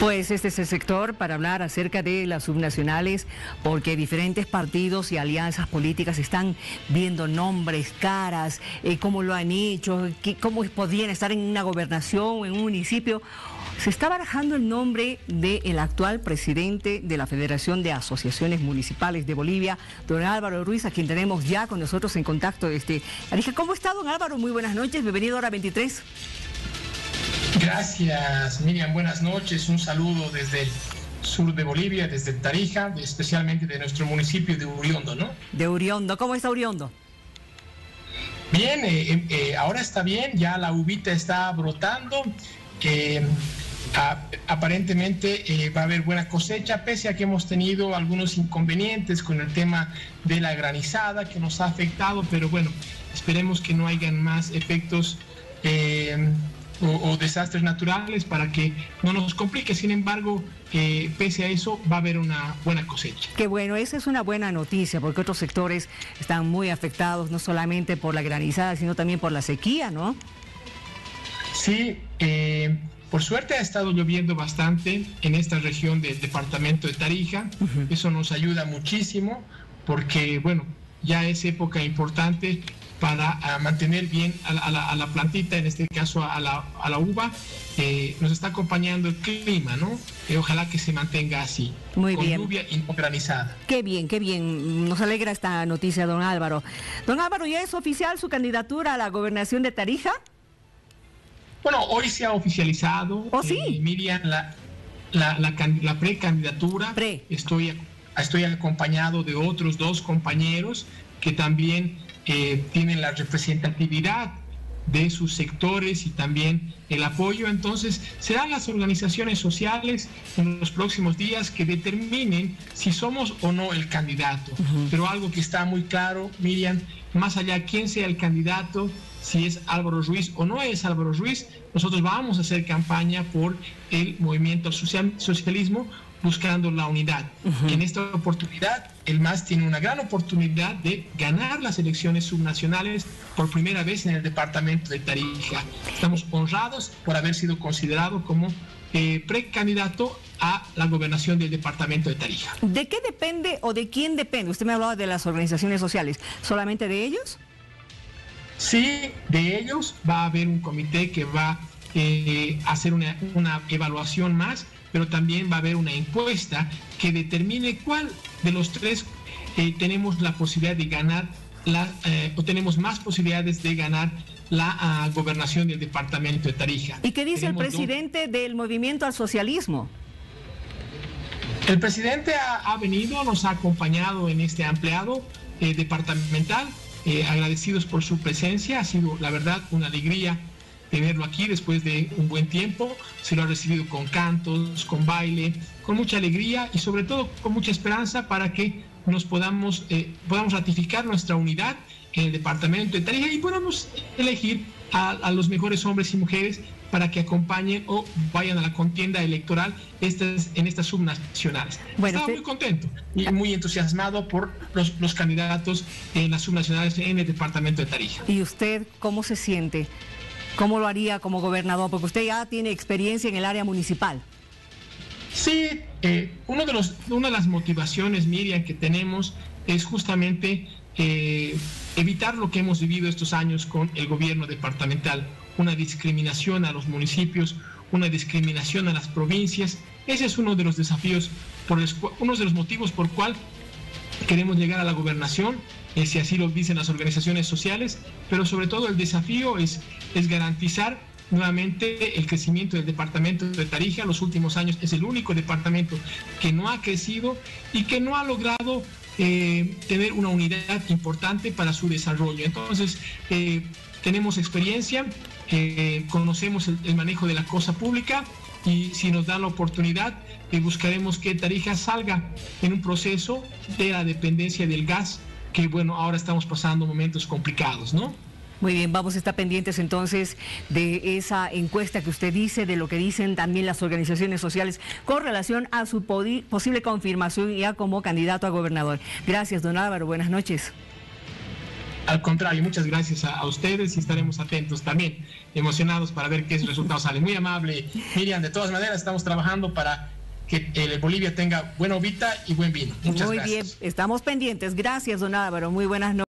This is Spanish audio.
Pues este es el sector para hablar acerca de las subnacionales, porque diferentes partidos y alianzas políticas están viendo nombres, caras, cómo lo han hecho, cómo podrían estar en una gobernación, en un municipio. Se está barajando el nombre del actual presidente de la Federación de Asociaciones Municipales de Bolivia, don Álvaro Ruiz, a quien tenemos ya con nosotros en contacto. Arija, ¿cómo está, don Álvaro? Muy buenas noches, bienvenido a Hora 23. Gracias, Miriam, buenas noches. Un saludo desde el sur de Bolivia, desde Tarija, especialmente de nuestro municipio de Uriondo, ¿no? De Uriondo, ¿cómo está Uriondo? Bien, ahora está bien, ya la uvita está brotando. Aparentemente va a haber buena cosecha, pese a que hemos tenido algunos inconvenientes con el tema de la granizada que nos ha afectado, pero bueno, esperemos que no hayan más efectos o desastres naturales para que no nos complique. Sin embargo, pese a eso, va a haber una buena cosecha. Qué bueno, esa es una buena noticia, porque otros sectores están muy afectados, no solamente por la granizada, sino también por la sequía, ¿no? Sí, por suerte ha estado lloviendo bastante en esta región del departamento de Tarija. Eso nos ayuda muchísimo porque, bueno, ya es época importante para mantener bien a la plantita, en este caso a la uva. Nos está acompañando el clima, ¿no? Ojalá que se mantenga así. Muy bien. Con lluvia y no granizada. Qué bien, qué bien. Nos alegra esta noticia, don Álvaro. Don Álvaro, ¿ya es oficial su candidatura a la gobernación de Tarija? Bueno, hoy se ha oficializado. ¿Oh, sí? Miriam, la precandidatura. Estoy acompañado de otros dos compañeros que también tienen la representatividad de sus sectores y también el apoyo. Entonces, serán las organizaciones sociales en los próximos días que determinen si somos o no el candidato. Pero algo que está muy claro, Miriam, más allá de quién sea el candidato, si es Álvaro Ruiz o no es Álvaro Ruiz, nosotros vamos a hacer campaña por el movimiento socialismo, buscando la unidad. En esta oportunidad, el MAS tiene una gran oportunidad de ganar las elecciones subnacionales por primera vez en el departamento de Tarija. Estamos honrados por haber sido considerado como precandidato a la gobernación del departamento de Tarija. ¿De qué depende o de quién depende? Usted me hablaba de las organizaciones sociales. ¿Solamente de ellos? Sí, de ellos. Va a haber un comité que va a hacer una evaluación más, pero también va a haber una encuesta que determine cuál de los tres tenemos la posibilidad de ganar o tenemos más posibilidades de ganar la gobernación del departamento de Tarija. ¿Y qué dice el presidente del movimiento al socialismo? El presidente ha venido, nos ha acompañado en este ampliado departamental, agradecidos por su presencia. Ha sido, la verdad, una alegría tenerlo aquí después de un buen tiempo. Se lo ha recibido con cantos, con baile, con mucha alegría y sobre todo con mucha esperanza para que nos podamos ratificar nuestra unidad en el departamento de Tarija y podamos elegir a los mejores hombres y mujeres para que acompañen o vayan a la contienda electoral en estas subnacionales. Bueno, estaba muy contento y muy entusiasmado por los candidatos en las subnacionales en el departamento de Tarija. ¿Y usted cómo se siente? ¿Cómo lo haría como gobernador? Porque usted ya tiene experiencia en el área municipal. Sí, una de las motivaciones, Miriam, que tenemos es justamente evitar lo que hemos vivido estos años con el gobierno departamental, una discriminación a los municipios, una discriminación a las provincias. Ese es uno de los desafíos, uno de los motivos por cual queremos llegar a la gobernación, si así lo dicen las organizaciones sociales, pero sobre todo el desafío es garantizar nuevamente el crecimiento del departamento de Tarija. En los últimos años es el único departamento que no ha crecido y que no ha logrado tener una unidad importante para su desarrollo. Entonces, tenemos experiencia, conocemos el manejo de la cosa pública y si nos dan la oportunidad, buscaremos que Tarija salga en un proceso de la dependencia del gas, que bueno, ahora estamos pasando momentos complicados, ¿no? Muy bien, vamos a estar pendientes entonces de esa encuesta que usted dice, de lo que dicen también las organizaciones sociales con relación a su posible confirmación ya como candidato a gobernador. Gracias, don Álvaro, buenas noches. Al contrario, muchas gracias a ustedes y estaremos atentos también, emocionados para ver qué resultados salen. Muy amable, Miriam. De todas maneras, estamos trabajando para que Bolivia tenga buena uvita y buen vino. Muchas gracias. Muy bien, estamos pendientes. Gracias, don Álvaro. Muy buenas noches.